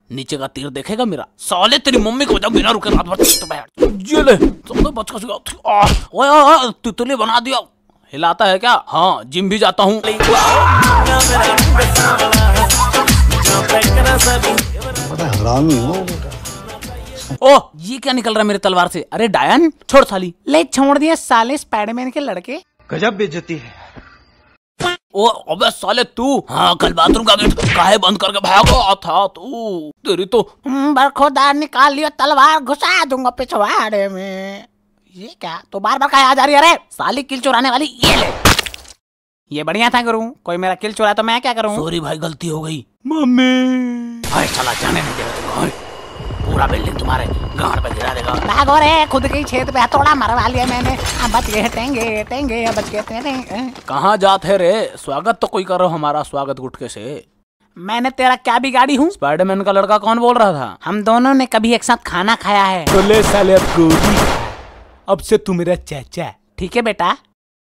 नीचे का तीर देखेगा मेरा। साले तेरी मम्मी को बजाओ बिना रुके रात भर तो बैठ। ये ले चलो बच का ओए तितली बना दिया। हिलाता है क्या? हाँ जिम भी जाता हूँ। ओह ये क्या निकल रहा है मेरे तलवार से? अरे डायन छोड़ साली। ले छोड़ दिया साले स्पाइडरमैन के लड़के। गजब बेइज्जती है। ओ अबे साले तू, हाँ कल बाथरूम का गेट काहे बंद करके भागा था तू? तेरी तो बरखुरदार निकाल लियो तलवार घुसा दूंगा पिछवाड़े में। ये क्या तो बार बार कहा जा रही है? अरे साली किल चुराने वाली। ये ले, ये बढ़िया था गुरु। कोई मेरा किल चुरा तो मैं क्या करूँ? सॉरी भाई गलती हो गई। मम्मी भाई चला जाने नहीं देगा, पूरा बिल्डिंग तुम्हारे गांड पे गिरा देगा। भागो रे, खुद के छेद पे हथौड़ा मरवा लिया मैंने। अब बच गए टेंगे टेंगे, अब बच गए टेंगे। कहाँ जाते रे? स्वागत तो कोई करो हमारा, स्वागत गुटके से। मैंने तेरा क्या बिगाड़ी हूँ? स्पाइडरमैन का लड़का कौन बोल रहा था? हम दोनों ने कभी एक साथ खाना खाया है। तो ले साले अब गोली, अब से तू मेरा चाचा। ठीक है बेटा।